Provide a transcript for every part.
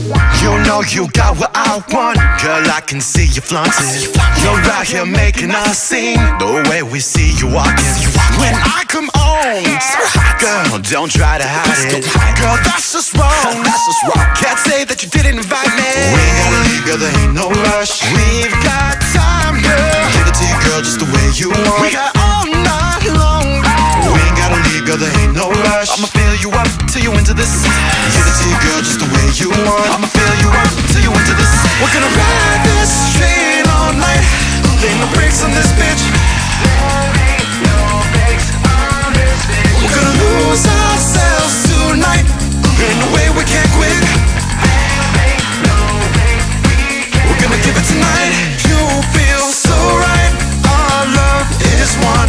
You know you got what I want, girl, I can see you flaunting. You're out here making us sing, the way we see you walking. When I come on, girl, don't try to hide it. Girl, that's just wrong. Can't say that you didn't invite me. We ain't gotta leave, girl, there ain't no rush. We've got time, girl. Give it to you, girl, just the way you want. We got all night long. We ain't gotta leave, girl, there ain't no rush. I'ma fill you up till you into this. Give it to you, girl, just the way you want. I'ma fill you up till you into this. We're gonna ride this train all night. Ain't no brakes on this bitch. There ain't no brakes on this bitch. We're gonna lose ourselves tonight. Ain't no way we can't quit. There ain't no way we can't. We're gonna give it tonight. You feel so right. Our love is one.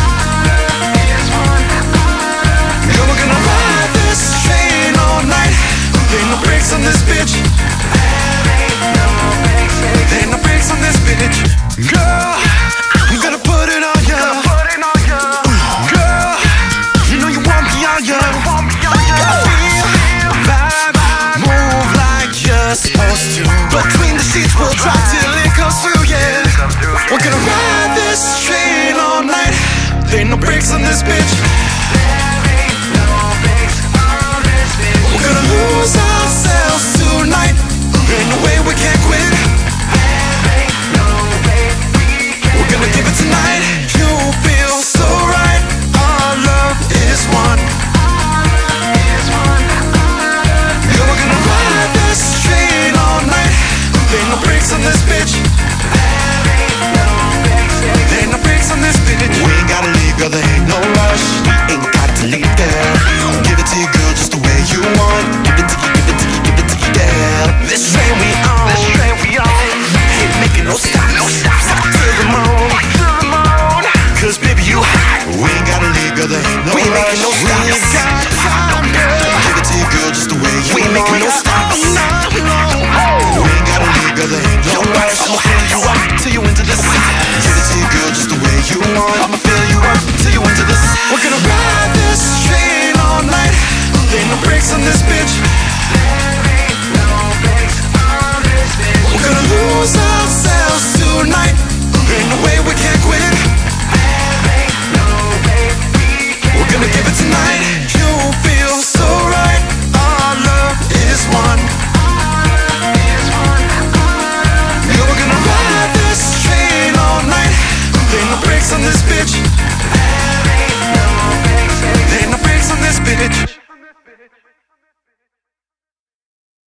Yeah, we're gonna ride this train all night. Ain't no brakes on this bitch. There ain't no brakes on this bitch. Girl,